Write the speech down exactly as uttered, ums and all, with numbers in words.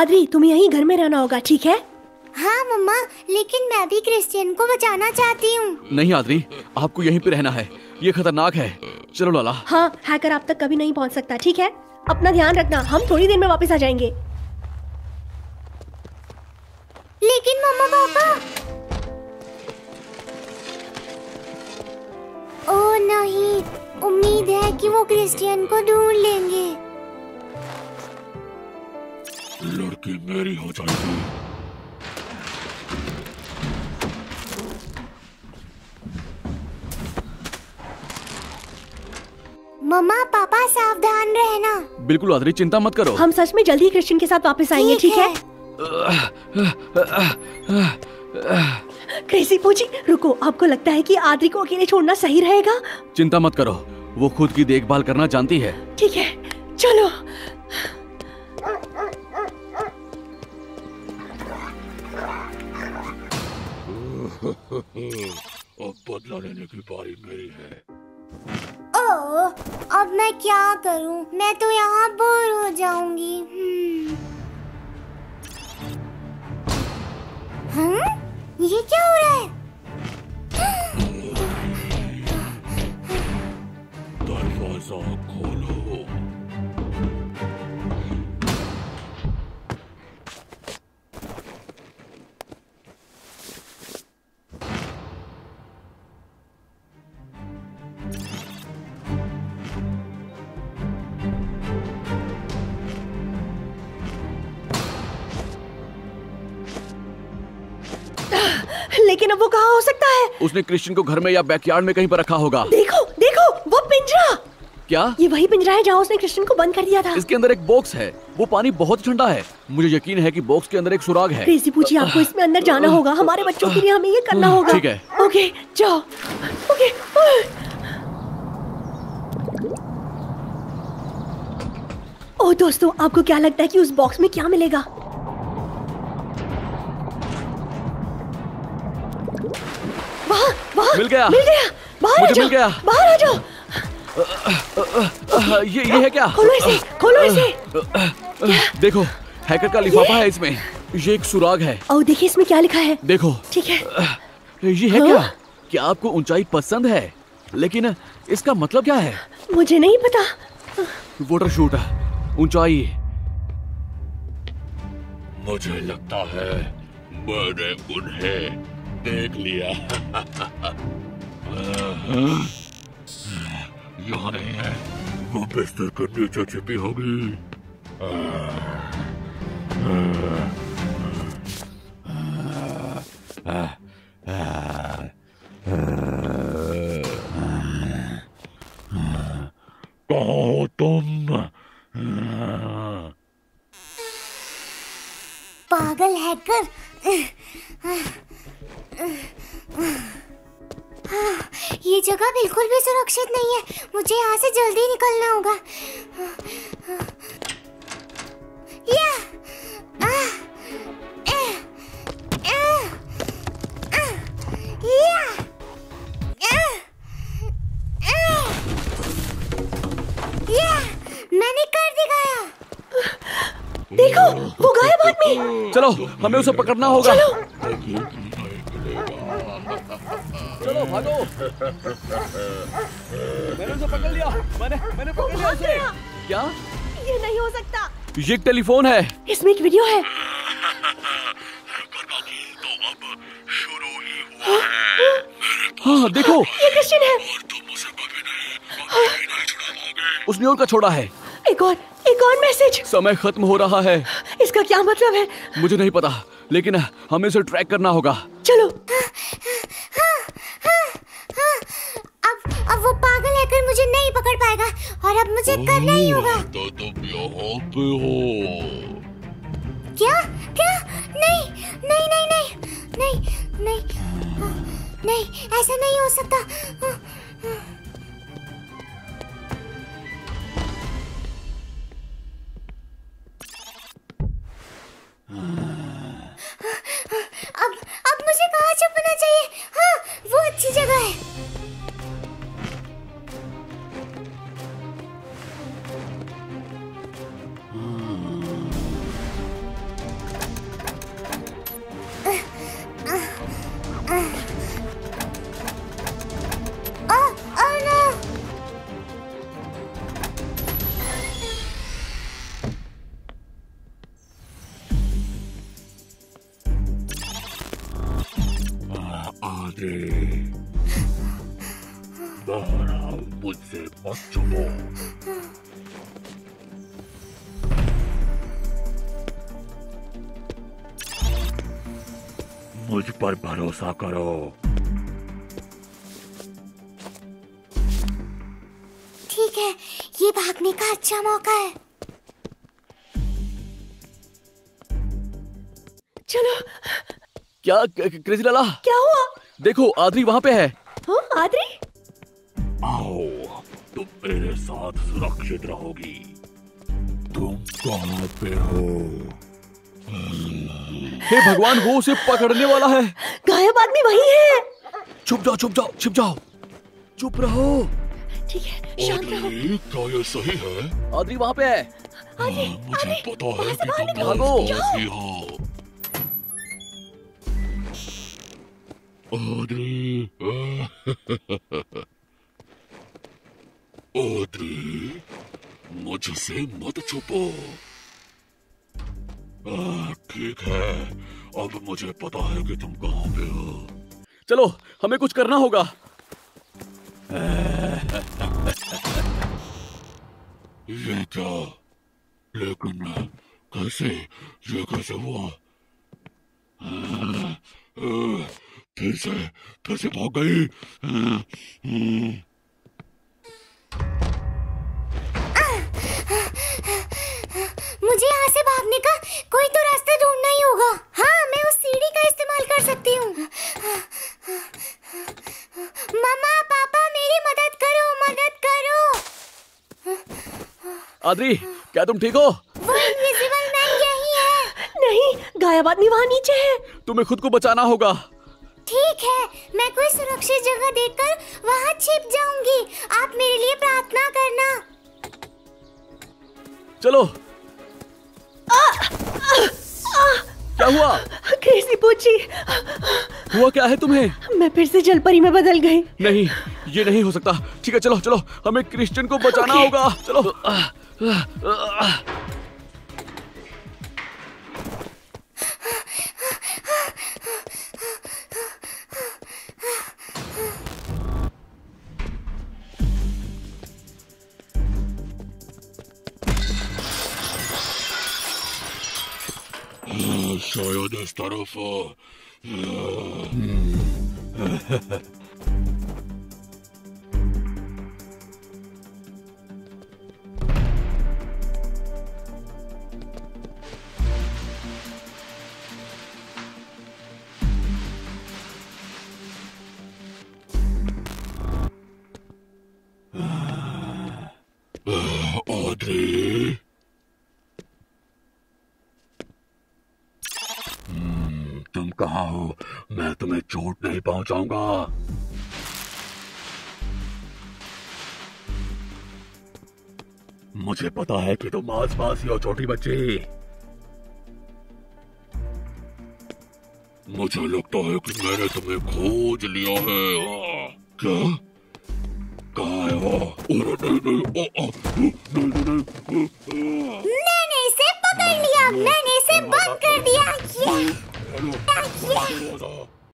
ADRI, तुम्हें यहीं घर में रहना होगा, ठीक है? हाँ मम्मा, लेकिन मैं भी क्रिश्चियन को बचाना चाहती हूँ। नहीं आद्री, आपको यहीं पे रहना है, ये खतरनाक है। चलो लाला। हाँ, हैकर आप तक कभी नहीं पहुँच सकता, ठीक है? अपना ध्यान रखना, हम थोड़ी देर में वापस आ जाएंगे। लेकिन मम्मा पापा। ओह नहीं, उम्मीद है कि वो क्रिश्चियन को ढूंढ लेंगे। लड़की मेरी हो जाएगी। मम्मा पापा सावधान रहना। बिल्कुल आद्री, चिंता मत करो। हम सच में जल्दी क्रिश्चियन के साथ वापस आएंगे, ठीक है? क्रेजी पूजी, रुको, आपको लगता है कि आद्री को अकेले छोड़ना सही रहेगा? चिंता मत करो, वो खुद की देखभाल करना जानती है। ठीक है, चलो। अब बदला लेने की बारी मेरी है। ओह, अब मैं क्या करूं? मैं तो यहाँ बोर हो जाऊंगी। हम्म। हाँ? ये क्या हो रहा है? दरवाजा खोलो। लेकिन अब वो कहाँ हो सकता है? उसने क्रिश्चियन को घर में या बैकयार्ड में कहीं पर रखा होगा। देखो, देखो, वो पिंजरा। क्या? ये वही पिंजरा है जहाँ उसने क्रिश्चियन को बंद कर दिया था। इसके अंदर एक बॉक्स है, वो पानी बहुत ठंडा है। मुझे यकीन है कि बॉक्स के अंदर एक सुराग है। क्रेजी पूछी, आपको इसमें अंदर जाना होगा, हमारे बच्चों के लिए हमें ये करना होगा। ठीक है। ओके, जाओ। ओके। ओह दोस्तों, आपको क्या लगता है कि उस बॉक्स में क्या मिलेगा? वहाँ, वहाँ, मिल गया, मिल गया, बाहर आ जाओ, मिल गया, बाहर आ जाओ। ये ये है क्या? खोलो इसे, खोलो इसे। देखो, हैकर का लिफाफा है इसमें। ये एक सुराग है। ओह देखिए इसमें क्या लिखा है। देखो। ठीक है। ये है क्या? क्या आपको ऊंचाई पसंद है? लेकिन इसका मतलब क्या है? मुझे नहीं पता। वाटर शूट, ऊंचाई। मुझे लगता है मैंने उन्हें देख लिया। यहाँ नहीं है, वो बिस्तर के नीचे छिपी होगी। कहाँ हो तुम? पागल हैकर। ये जगह बिल्कुल भी सुरक्षित नहीं है, मुझे यहाँ से जल्दी निकलना होगा। या, आ, आ, आ, आ, या, आ, आ, या, मैंने कर दिखाया। देखो, वो गायब आदमी। चलो, हमें उसे पकड़ना होगा। चलो, चलो भागो। मैंने उसे पकड़ लिया। मैंने मैंने पकड़ लिया उसे। क्या? ये नहीं हो सकता। ये एक टेलीफोन है। इसमें एक वीडियो है। हाँ देखो, ये क्रिश्चियन है। उसने और का छोड़ा है। एक और, एक और मैसेज। समय खत्म हो रहा है। इसका क्या मतलब है? मुझे नहीं पता, लेकिन हमें इसे ट्रैक करना होगा। चलो। अब अब वो पागल हैकर मुझे नहीं पकड़ पाएगा और अब मुझे करना ही होगा। तो तुम यहाँ पे हो। क्या? क्या? नहीं, नहीं, नहीं, नहीं, नहीं, नहीं, नहीं, ऐसा नहीं हो सकता। अब अब मुझे कहाँ छुपना चाहिए? हाँ, वो अच्छी जगह है। आदि, बाहर आओ, मुझसे मत छुपो। मुझ पर भरोसा करो। ठीक है, ये भागने का अच्छा मौका है। चलो। क्या क्रेजी लाला? क्या हुआ? देखो आदरी वहाँ पे है। हाँ आदरी? आओ, तुम मेरे साथ सुरक्षित रहोगी। तुम कहाँ पे हो? हे भगवान, वो उसे पकड़ने वाला है। गायब आदमी वही है। छुप जाओ, छुप जाओ, छिप जाओ, चुप रहो। ठीक है, शांत रहो। आदि, क्या ये सही है? आदरी वहाँ पे है। हाँ, मुझे पता है कि तुम भागो। आदि हो। आदि, आदि, मुझसे मत छुपो। आ, ठीक है, अब मुझे पता है कि तुम कहाँ पे हो। चलो, हमें कुछ करना होगा। ये क्या? लेकिन कैसे? ये कैसे हुआ? आ, आ, फिर से फिर से भाग गई। मुझे यहाँ से भागने का कोई तो रास्ता ढूंढना ही होगा। हाँ, मैं उस सीढ़ी का इस्तेमाल कर सकती हूँ। मम्मा, पापा, मेरी मदद करो, मदद करो। आदरी, क्या तुम ठीक हो? वो इनविजिबल मैन यही है। नहीं, गायब आदमी वहाँ नीचे है। तुम्हें खुद को बचाना होगा। ठीक है, मैं कोई सुरक्षित जगह देखकर वहाँ छिप जाऊंगी। आप मेरे लिए प्रार्थना करना। चलो। क्या हुआ? क्रेजी पूछी। हुआ क्या है तुम्हें? मैं फिर से जलपरी में बदल गई। नहीं, ये नहीं हो सकता। ठीक है, चलो चलो, हमें क्रिश्चियन को बचाना Okay. होगा। चलो। शायद इस तरफ। आदि, तुम कहाँ हो? मैं तुम्हें चोट नहीं पहुंचाऊंगा। मुझे पता है कि तुम आस पास ही हो, छोटी बच्ची। मुझे लगता है कि मैंने तुम्हें खोज लिया है। आ, क्या? कहाँ है वो? अरे नहीं नहीं, आ, आ, नहीं नहीं नहीं। मैंने इसे पकड़ लिया। मैंने इसे बंद कर दिया। ये, ये।